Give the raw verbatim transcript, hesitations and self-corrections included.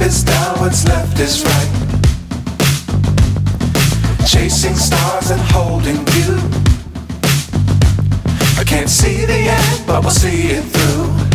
is down, what's left is right. Chasing stars and holding you. I can't see the end, but we'll see it through.